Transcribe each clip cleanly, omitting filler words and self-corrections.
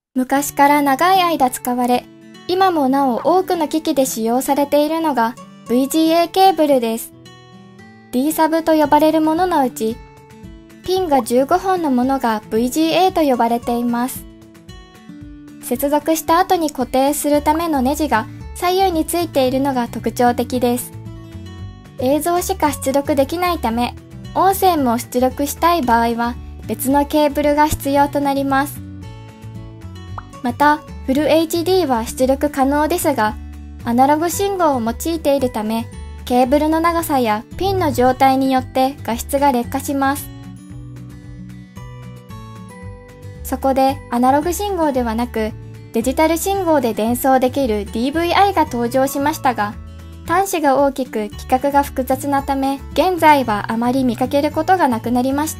昔から長い間使われ、今もなお多くの機器で使用されているのが VGA ケーブルです。D サブと呼ばれるもののうち、ピンが15本のものが VGA と呼ばれています。接続した後に固定するためのネジが左右についているのが特徴的です。映像しか出力できないため、音声も出力したい場合は別のケーブルが必要となります。また、フル HD は出力可能ですが、アナログ信号を用いているため、ケーブルの長さやピンの状態によって画質が劣化します。そこでアナログ信号ではなく、デジタル信号で伝送できる DVI が登場しましたが、端子が大きく規格が複雑なため、現在はあまり見かけることがなくなりました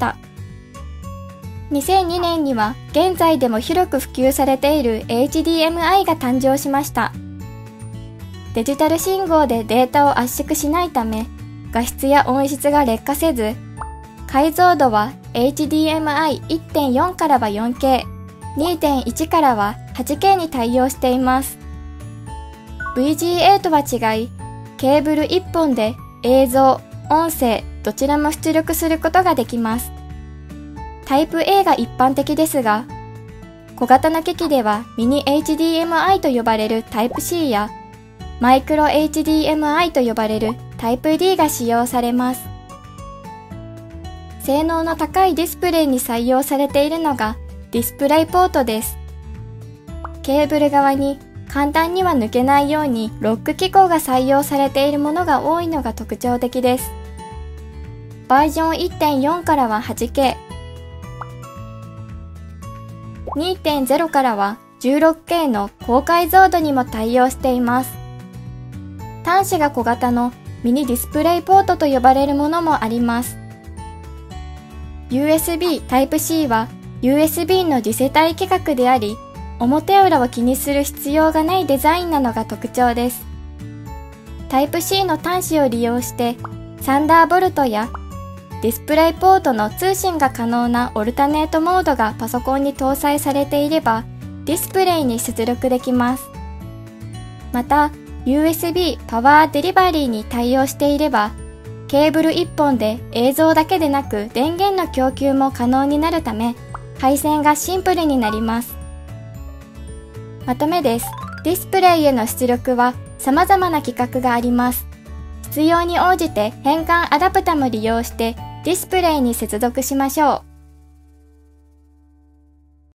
。2002年には現在でも広く普及されている HDMI が誕生しました。デジタル信号でデータを圧縮しないため、画質や音質が劣化せず、解像度は HDMI1.4 からは 4K、2.1 からは 8K に対応しています。VGA とは違い、ケーブル1本で映像、音声、どちらも出力することができます。タイプ A が一般的ですが、小型な機器ではミニ HDMI と呼ばれるタイプ C やマイクロ HDMI と呼ばれるタイプ D が使用されます。性能の高いディスプレイに採用されているのがディスプレイポートです。ケーブル側に簡単には抜けないようにロック機構が採用されているものが多いのが特徴的です。バージョン 1.4 からは 8K、2.0 からは 16K の高解像度にも対応しています。端子が小型のミニディスプレイポートと呼ばれるものもあります。USB Type-C は USB の次世代規格であり、表裏を気にする必要がないデザインなのが特徴です。Type-C の端子を利用して、サンダーボルトやディスプレイポートの通信が可能なオルタネートモードがパソコンに搭載されていれば、ディスプレイに出力できます。また、USB パワーデリバリーに対応していれば、ケーブル1本で映像だけでなく電源の供給も可能になるため、配線がシンプルになります。まとめです。ディスプレイへの出力は様々な規格があります。必要に応じて変換アダプタも利用してディスプレイに接続しましょう。